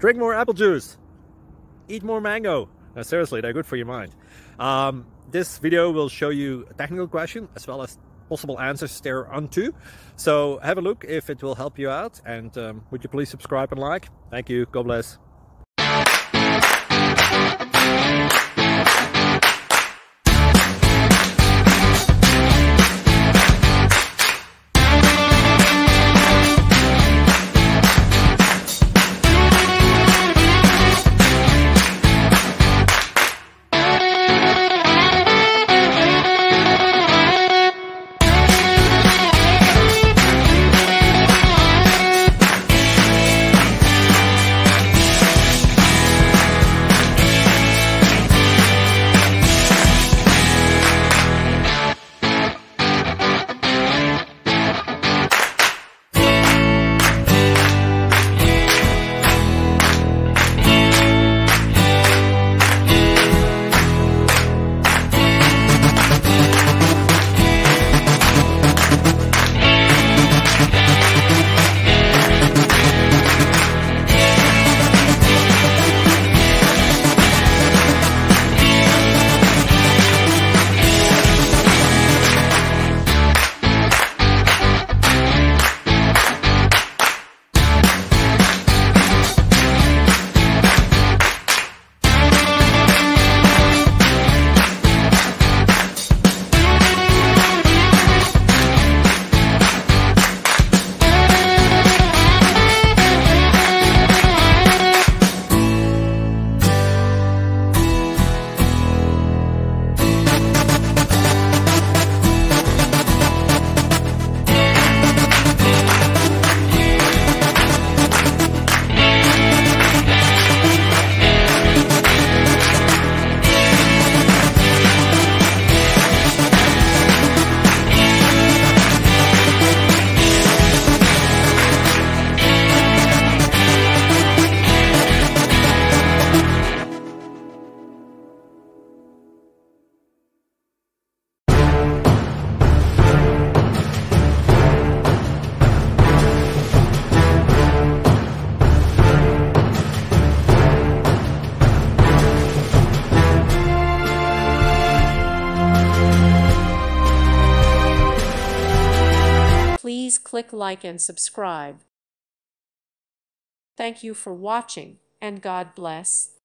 drink more apple juice, eat more mango. No, seriously, they're good for your mind. This video will show you a technical question as well as possible answers thereunto. So have a look if it will help you out, and would you please subscribe and like? Thank you. God bless. Please click like and subscribe. Thank you for watching, and God bless.